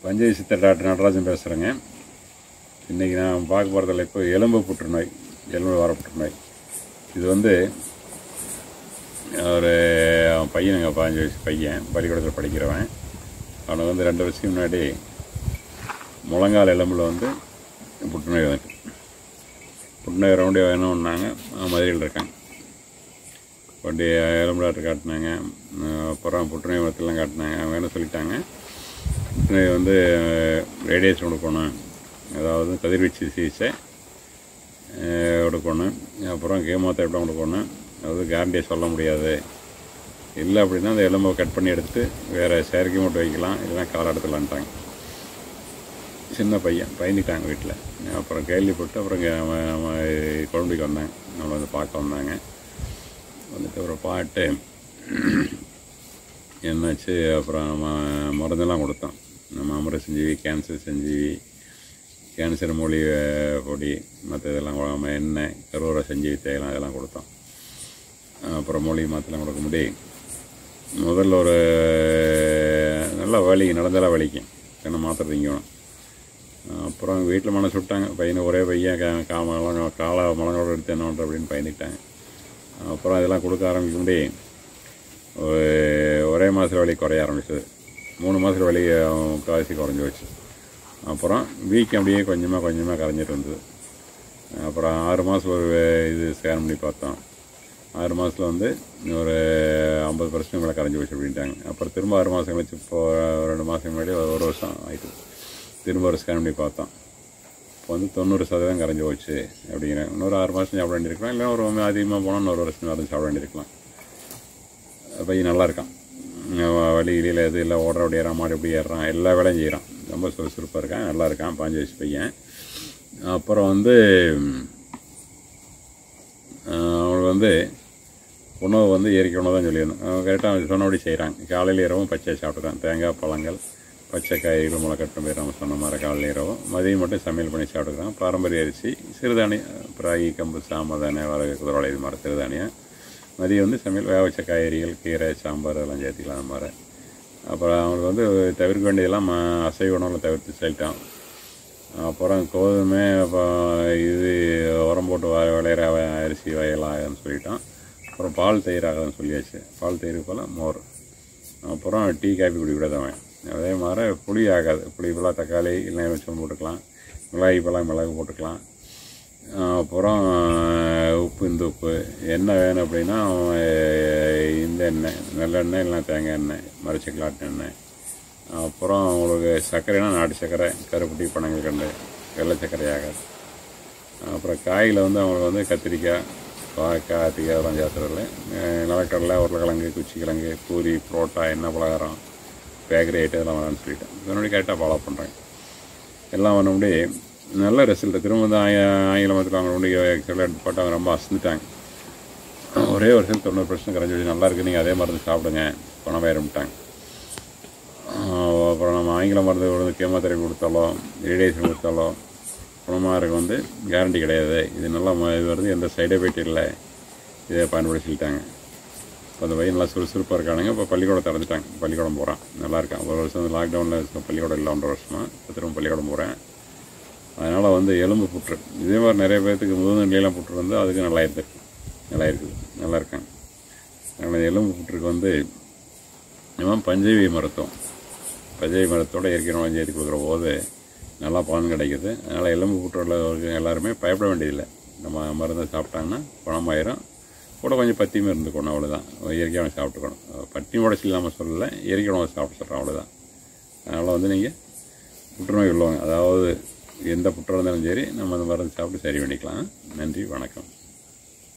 பஞ்சை சித்தர் டாக்டர் நடராஜன் பேசுகிறேங்க. இன்றைக்கி நான் பார்க்க போகிறதில்ல. இப்போ எலும்பு புற்றுநோய், எலும்பு வர புற்றுநோய். இது வந்து ஒரு பையனுங்க, 15 வயசு பையன், பள்ளிக்கூடத்தில் படிக்கிறவன். அவனுக்கு வந்து 2 வருஷத்துக்கு முன்னாடி முழங்கால் எலும்பில் வந்து புற்றுநோய் வந்துட்டு, புற்றுநோய் வரவண்டி வேணும்னாங்க. மதுரையில் இருக்காங்க. வண்டி எலும்பு டாக்டர் காட்டினாங்க. அப்புறம் புற்றுநோய் மருத்துவெல்லாம் காட்டினாங்க. அவங்க என்ன சொல்லிட்டாங்க, புற்றுநோய் வந்து ரேடியேஷன் கொடுக்கணும், அதாவது கதிர்வீச்சு சிகிச்சை கொடுக்கணும், அப்புறம் கீமோதெரபிலாம் கொடுக்கணும். அதாவது கேரண்டியை சொல்ல முடியாது. இல்லை அப்படின்னா அந்த எலும்பை கட் பண்ணி எடுத்துகிட்டு வேறு செயற்கை மூட்டை வைக்கலாம், இல்லைன்னா காலை எடுத்துலான்ட்டாங்க. சின்ன பையன் பயந்துட்டாங்க வீட்டில். அப்புறம் கேள்விப்பட்டு அப்புறம் குழந்தைக்கு வந்தாங்க, நம்மளை வந்து பார்க்க வந்தாங்க. வந்துட்டு அப்புறம் பாட்டு என்னாச்சு, அப்புறம் நம்ம மருந்தெல்லாம் கொடுத்தோம். நம்ம அமர சஞ்சீவி, கேன்சர் சஞ்சீவி, கேன்சர் மூலிகை பொடி, மற்ற இதெல்லாம் எண்ணெய், கருவூர சஞ்சீவி தேயெல்லாம் இதெல்லாம் கொடுத்தோம். அப்புறம் மூலிகை மாற்றெல்லாம் கொடுக்க முடியும். முதல்ல ஒரு நல்லா வலி, நடந்தாலும் வலிக்கும், ஏன்னா மாத்திரை திங்கணும். அப்புறம் வீட்டில் மனசு விட்டாங்க. பையனை ஒரே பையன் காலை மலங்களோட எடுத்து என்ன பண்ணுற அப்படின்னு பயந்துக்கிட்டாங்க. அப்புறம் இதெல்லாம் கொடுக்க ஆரம்பிக்க முடியும். ஒரே மாதத்தில் வலி குறைய ஆரம்பிச்சது. 3 மாதத்தில் வலி காசி குறைஞ்சி வச்சு. அப்புறம் வீக்கம் அப்படியே கொஞ்சமாக கரைஞ்சிட்டு இருந்தது. அப்புறம் 6 மாதம் ஒரு இது ஸ்கேன் பண்ணி பார்த்தோம். 6 மாதத்தில் வந்து ஒரு 50% மேலே கரைஞ்சி போச்சு அப்படின்ட்டாங்க. அப்புறம் திரும்ப 6 மாதம் கழிச்சு, இப்போது 2 மாதம் முன்னாடி 1 வருஷம் ஆகிட்டு திரும்ப ஒரு ஸ்கேன் பண்ணி பார்த்தோம். இப்போ வந்து 90% கரைஞ்சி போச்சு அப்படிங்கிறேன். இன்னொரு 6 மாதம் சாப்பிட வேண்டியிருக்கலாம், இல்லை ஒரு அதிகமாக போனால் இன்னொரு வருஷம் மருந்து சாப்பிட வேண்டியிருக்கலாம். பையன் நல்லா இருக்கான். வலி இலையில் எது இல்லை, ஓடுற அப்படி ஏறான், மாடி எப்படி ஏறுறான், எல்லா வேலையும் செய்கிறான். ரொம்ப சுறுசுறுப்பாக இருக்கான், நல்லா இருக்கான். 15 வயசு பையன். அப்புறம் வந்து அவங்களுக்கு வந்து உணவு வந்து இயற்கை உணவு தான் சொல்லிடணும். கரெக்டாக சொன்னபடி செய்கிறாங்க. காலையில் இரவும் பச்சை சாப்பிட்றான். தேங்காய், பழங்கள், பச்சை காய்கறிகள், முளைக்கட்டும் போய் நம்ம சொன்ன மாதிரி காலையில் இரவும். மதியம் மட்டும் சமையல் பண்ணி சாப்பிட்டுக்கிறாங்க. பாரம்பரிய அரிசி, சிறுதானியம், ராகி, கம்பு, சாமதானியம், வரகு, குதிரவாளி, இது மாதிரி சிறுதானியம். மதியம் வந்து சமையல், வேக வச்ச காய்கறிகள், கீரை, சாம்பார் இதெல்லாம் சேர்த்துக்கலாம் அந்த மாதிரி. அப்புறம் அவங்களுக்கு வந்து தவிர்க்க வேண்டியதெல்லாம் அசைவ உணவில் தவிர்த்து சொல்லிட்டான். அப்புறம் கோதுமை, இது உரம் போட்டு விளையிற அரிசி வயல் ஆகுதுன்னு சொல்லிட்டான். அப்புறம் பால் தயிர் ஆகுதுன்னு சொல்லியாச்சு. பால் தயிர் போல் மோர். அப்புறம் டீ, காஃபி குடிக்கூடாதவன். அதே மாதிரி புளி ஆகாது. புளி இப்போலாம் தக்காளி இல்லை வச்சு போட்டுக்கலாம். மிளகாய் இப்போலாம் மிளகு போட்டுக்கலாம். அப்புறம் உப்பு, இந்த உப்பு எண்ணெய் வேணும் அப்படின்னா இந்த எண்ணெய், நல்லெண்ணெய் இல்லைனா தேங்காய் எண்ணெய், மரச்செக்கிலாட்டு எண்ணெய். அப்புறம் உங்களுக்கு சர்க்கரைனா நாட்டு சர்க்கரை, கருப்பட்டி, பனங்கற்கண்டு, வெள்ளை சர்க்கரை ஆகாது. அப்புறம் காயில் வந்து அவங்களுக்கு வந்து கத்திரிக்காய், பாவக்காய், ஆத்திக்காய் அதெல்லாம் சேர்த்துறதில்ல. நிலக்கடலை, உருளைக்கிழங்கு, குச்சிக்கிழங்கு, பூரி, புரோட்டா, எண்ணெய் பலகாரம், பேக்கரி ஐட்டம் இதெல்லாம் வேணும்னு சொல்லிட்டேன். இதனுடைய கரெக்டாக ஃபாலோ பண்ணுறேன். எல்லாம் பண்ண முடியே நல்ல ரிசல்ட்டு. திரும்ப வந்து ஆங்கில மருத்துவம் அவங்க முடிய எக்ஸ்ட்ரா எடுத்து போட்டு அவங்க ரொம்ப அசந்துட்டாங்க. ஒரே வருஷம் 90% கரைஞ்சி வச்சு நல்லா இருக்குது, நீங்கள் அதே மருந்து சாப்பிடுங்க, குணமாயிரும்ட்டாங்க. அப்புறம் நம்ம ஆங்கில மருந்து வந்து கீமோதெரபி கொடுத்தாலோ, ரேடியேஷன் கொடுத்தாலோ குணமாக இருக்க வந்து கேரண்டி கிடையாது. இது நல்லா இது வருது, எந்த சைடு எஃபெக்ட் இல்லை, இதை பயன்படுத்தி சொல்லிட்டாங்க. இப்போ அந்த பையன் நல்லா சுறுசுறுப்பாக இருக்கானுங்க. இப்போ பள்ளிக்கூடம் திறந்துட்டாங்க, பள்ளிக்கூடம் போகிறான், நல்லா இருக்கான். ஒரு வருஷம் வந்து லாக்டவுனில் பள்ளிக்கூடம் இல்லை, 1.5 வருஷமாக. இப்போ திரும்ப பள்ளிக்கூடம் போகிறேன். அதனால் வந்து எலும்பு புற்று, இதே மாதிரி நிறைய பேர்த்துக்கு முதுகுநிலையெல்லாம் புற்று வந்து அதுக்கு நல்லா இருக்குது, நல்லா இருக்காங்க. அதனால் எலும்பு புற்றுக்கு வந்து பஞ்சவி மருத்துவம், பஞ்சவி மருத்துவோட இயற்கை உணவு சேர்த்து கொடுக்குற போது நல்லா பலன் கிடைக்குது. அதனால் எலும்பு புற்றுள்ளவர்கள் எல்லாருமே பயப்பட வேண்டியதில்லை. நம்ம மருந்தை சாப்பிட்டாங்கன்னா குணமாயிரும். கூட கொஞ்சம் பத்தியமாக இருந்துக்கணும், அவ்வளோதான். இயற்கையாக சாப்பிட்டுக்கணும். பட்டினியோட இல்லாமல் சொல்லலை, இயற்கை உணவை சாப்பிட்டு சொல்கிறோம், அவ்வளோதான். அதனால் வந்து நீங்கள் புற்றுநோய் உள்ளவங்க, அதாவது எந்த புற்று இருந்தாலும் சரி, நம்ம அந்த மருந்து சாப்பிட்டு சரி பண்ணிக்கலாம். நன்றி, வணக்கம்.